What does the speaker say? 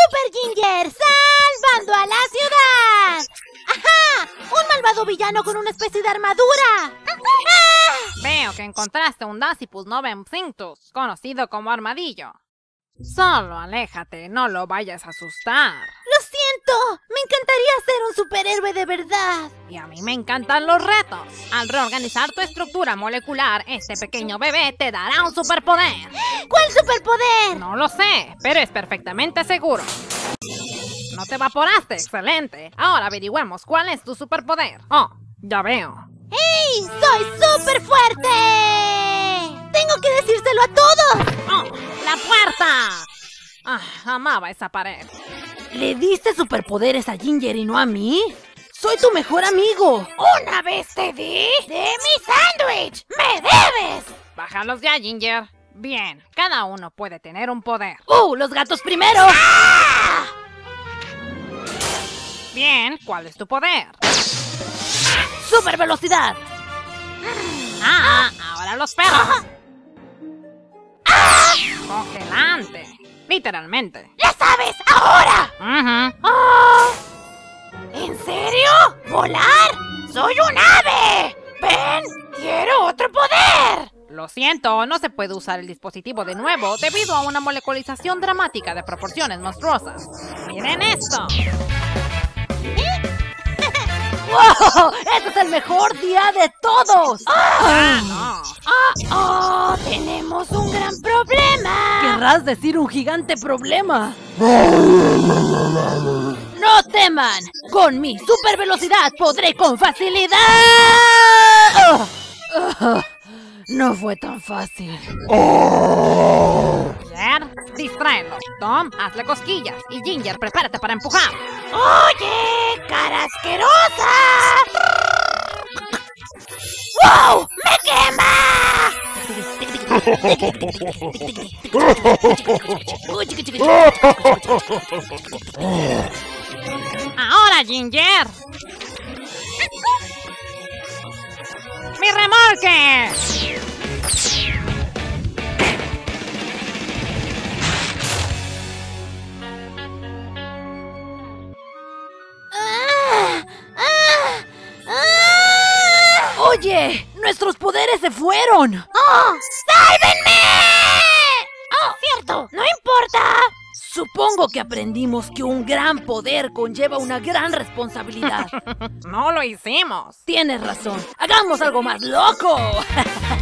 ¡Super Ginger! ¡Salvando a la ciudad! ¡Ajá! ¡Un malvado villano con una especie de armadura! Veo que encontraste un Dasypus novemcinctus, conocido como Armadillo. Solo aléjate, no lo vayas a asustar. ¡Lo siento! ¡Me encantaría ser un superhéroe de verdad! Y a mí me encantan los retos. Al reorganizar tu estructura molecular, este pequeño bebé te dará un superpoder. ¿Cuál superpoder? No lo sé, pero es perfectamente seguro. No te evaporaste, excelente. Ahora averigüemos cuál es tu superpoder. Oh, ya veo. ¡Hey! ¡Soy súper fuerte! ¡Tengo que decírselo a todos! ¡Oh! ¡La puerta! Ah, amaba esa pared. ¿Le diste superpoderes a Ginger y no a mí? ¡Soy tu mejor amigo! ¡Una vez te di de mi sándwich! ¡Me debes! Bájalos ya, Ginger. Bien, cada uno puede tener un poder. ¡Los gatos primero! ¡Ah! Bien, ¿cuál es tu poder? ¡Super velocidad! Ahora los perros. Congelante. Literalmente. ¡Ya sabes! ¡Ahora! ¿En serio? ¿Volar? ¡Soy un ave! ¡Ven! ¡Quiero otro poder! Lo siento, no se puede usar el dispositivo de nuevo debido a una moleculización dramática de proporciones monstruosas. ¡Miren esto! ¡Wow! ¡Este es el mejor día de todos! No. ¡Oh! ¡Tenemos un gran problema! ¿Querrás decir un gigante problema? ¡No teman! ¡Con mi super velocidad podré con facilidad! No fue tan fácil. Pierre, distráelo. Tom, hazle cosquillas. Y Ginger, prepárate para empujar. ¡Oye! ¡Cara asquerosa! ¡Wow! ¡Me quema! ¡Ahora, Ginger! ¡Mi remolque! ¡Oye! ¡Nuestros poderes se fueron! ¡Oh! ¡Sálvenme! ¡Oh, cierto! ¡No importa! Supongo que aprendimos que un gran poder conlleva una gran responsabilidad. ¡No lo hicimos! Tienes razón. ¡Hagamos algo más loco!